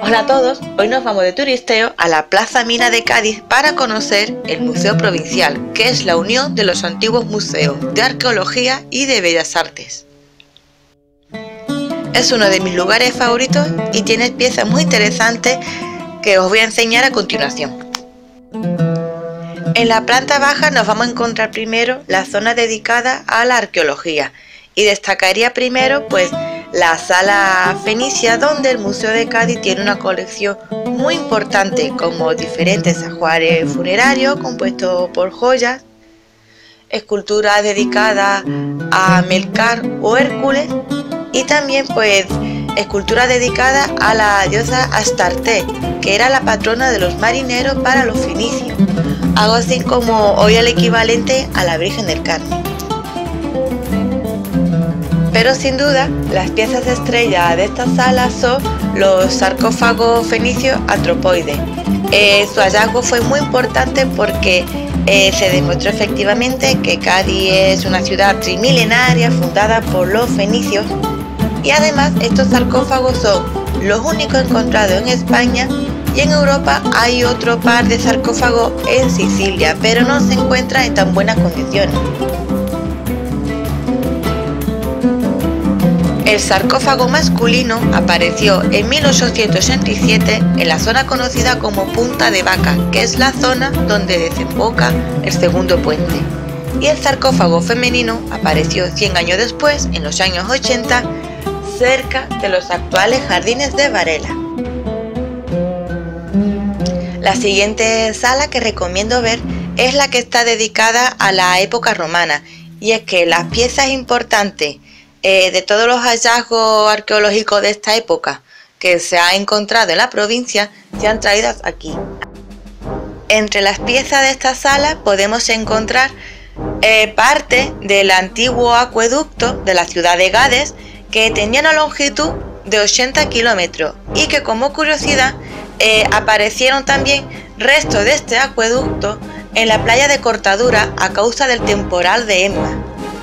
Hola a todos, hoy nos vamos de turisteo a la Plaza Mina de Cádiz para conocer el Museo Provincial, que es la unión de los antiguos museos de arqueología y de bellas artes. Es uno de mis lugares favoritos y tiene piezas muy interesantes que os voy a enseñar a continuación. En la planta baja nos vamos a encontrar primero la zona dedicada a la arqueología y destacaría primero pues la sala fenicia, donde el Museo de Cádiz tiene una colección muy importante como diferentes ajuares funerarios compuestos por joyas, esculturas dedicadas a Melcar o Hércules y también pues esculturas dedicadas a la diosa Astarte, que era la patrona de los marineros para los fenicios, algo así como hoy el equivalente a la Virgen del Carmen. Pero sin duda, las piezas estrella de esta sala son los sarcófagos fenicios antropoides. Su hallazgo fue muy importante porque se demostró efectivamente que Cádiz es una ciudad trimilenaria fundada por los fenicios y además estos sarcófagos son los únicos encontrados en España y en Europa hay otro par de sarcófagos en Sicilia, pero no se encuentra en tan buenas condiciones. El sarcófago masculino apareció en 1867 en la zona conocida como Punta de Vaca, que es la zona donde desemboca el segundo puente. Y el sarcófago femenino apareció 100 años después, en los años 80, cerca de los actuales jardines de Varela. La siguiente sala que recomiendo ver es la que está dedicada a la época romana, y es que las piezas importantes de todos los hallazgos arqueológicos de esta época que se ha encontrado en la provincia se han traído aquí. Entre las piezas de esta sala podemos encontrar parte del antiguo acueducto de la ciudad de Gades, que tenía una longitud de 80 kilómetros y que, como curiosidad, aparecieron también restos de este acueducto en la playa de Cortadura a causa del temporal de Emma.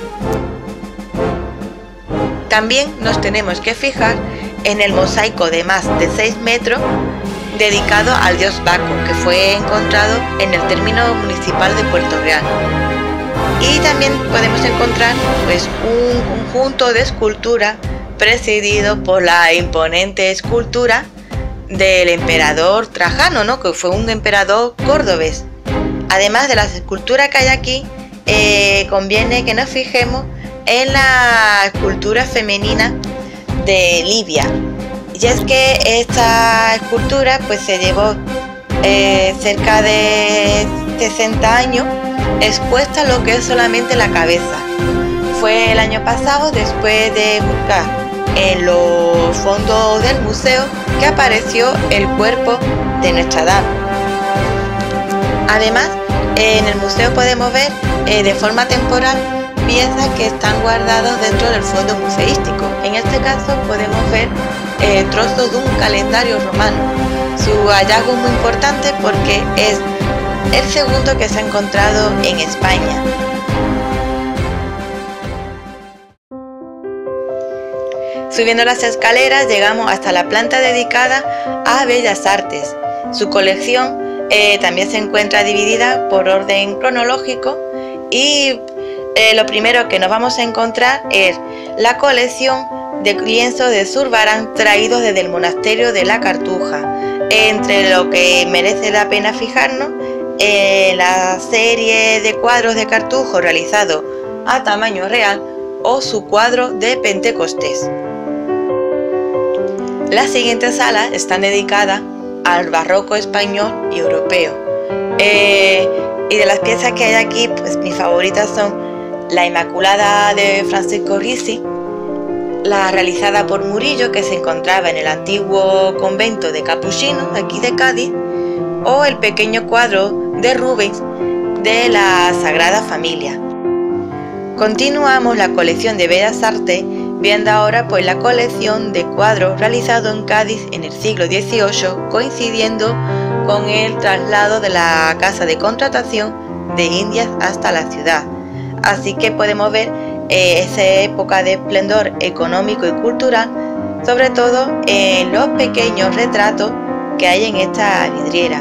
También nos tenemos que fijar en el mosaico de más de 6 metros dedicado al dios Baco, que fue encontrado en el término municipal de Puerto Real. Y también podemos encontrar pues un conjunto de escultura presidido por la imponente escultura del emperador Trajano, ¿no? Que fue un emperador cordobés. Además de las esculturas que hay aquí, conviene que nos fijemos en la escultura femenina de Livia. Y es que esta escultura pues se llevó cerca de 60 años expuesta lo que es solamente la cabeza. Fue el año pasado, después de buscar en los fondos del museo, que apareció el cuerpo de nuestra dama. Además, en el museo podemos ver de forma temporal piezas que están guardadas dentro del fondo museístico. En este caso podemos ver trozos de un calendario romano. Su hallazgo es muy importante porque es el segundo que se ha encontrado en España. Subiendo las escaleras llegamos hasta la planta dedicada a Bellas Artes. Su colección también se encuentra dividida por orden cronológico y lo primero que nos vamos a encontrar es la colección de lienzos de Zurbarán traídos desde el monasterio de la Cartuja. Entre lo que merece la pena fijarnos, la serie de cuadros de Cartujo realizados a tamaño real o su cuadro de Pentecostés. Las siguientes salas están dedicadas al barroco español y europeo. Y de las piezas que hay aquí, pues mis favoritas son la Inmaculada de Francisco Risi, la realizada por Murillo, que se encontraba en el antiguo convento de Capuchinos, aquí de Cádiz, o el pequeño cuadro de Rubens de la Sagrada Familia. Continuamos la colección de Bellas Artes, viendo ahora pues la colección de cuadros realizados en Cádiz en el siglo XVIII, coincidiendo con el traslado de la casa de contratación de Indias hasta la ciudad. Así que podemos ver esa época de esplendor económico y cultural sobre todo en los pequeños retratos que hay en esta vidriera.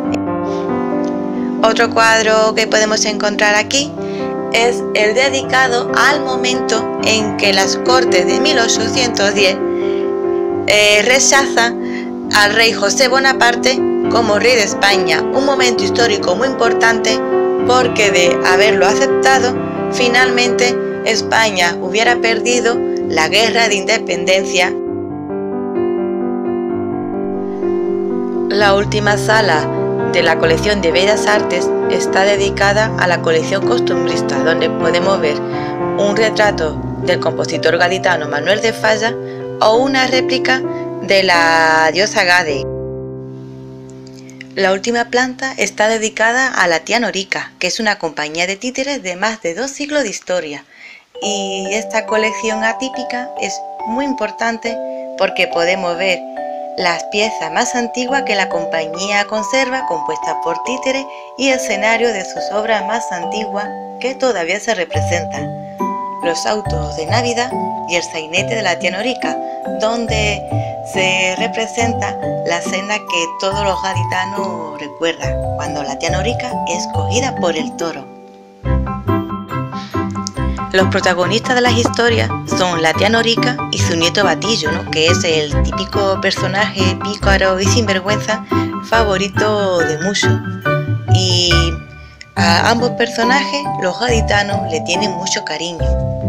Otro cuadro que podemos encontrar aquí es el dedicado al momento en que las Cortes de 1810 rechazan al rey José Bonaparte como rey de España, un momento histórico muy importante porque de haberlo aceptado, finalmente España hubiera perdido la guerra de independencia. La última sala de la colección de Bellas Artes está dedicada a la colección costumbrista, donde podemos ver un retrato del compositor gaditano Manuel de Falla o una réplica de la diosa Gade. La última planta está dedicada a la tía Norica, que es una compañía de títeres de más de 2 siglos de historia. Y esta colección atípica es muy importante porque podemos ver las piezas más antiguas que la compañía conserva, compuestas por títeres y escenario de sus obras más antiguas que todavía se representan: los autos de Navidad y el sainete de la tía Norica, donde se representa la escena que todos los gaditanos recuerdan, cuando la tía Norica es cogida por el toro. Los protagonistas de las historias son la tía Norica y su nieto Batillo, ¿no?, que es el típico personaje pícaro y sinvergüenza favorito de muchos. Y a ambos personajes los gaditanos le tienen mucho cariño.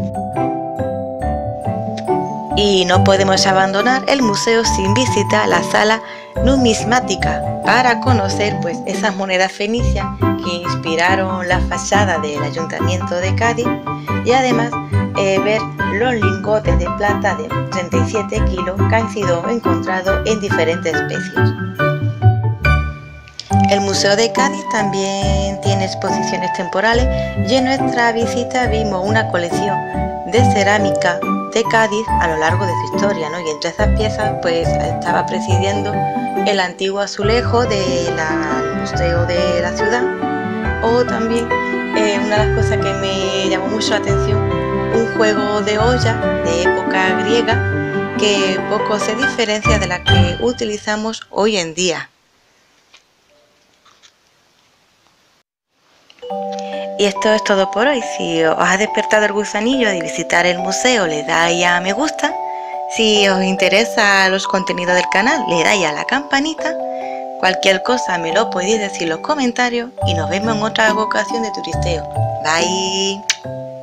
Y no podemos abandonar el museo sin visitar la sala numismática para conocer pues esas monedas fenicias que inspiraron la fachada del Ayuntamiento de Cádiz, y además ver los lingotes de plata de 37 kilos que han sido encontrados en diferentes especies. El Museo de Cádiz también tiene exposiciones temporales y en nuestra visita vimos una colección de cerámica de Cádiz a lo largo de su historia, ¿no? Y entre esas piezas pues estaba presidiendo el antiguo azulejo del Museo de la Ciudad, o también una de las cosas que me llamó mucho la atención, un juego de olla de época griega que poco se diferencia de la que utilizamos hoy en día. Y esto es todo por hoy. Si os ha despertado el gusanillo de visitar el museo, le dais a me gusta. Si os interesan los contenidos del canal, le dais a la campanita. Cualquier cosa me lo podéis decir en los comentarios y nos vemos en otra ocasión de turisteo. Bye.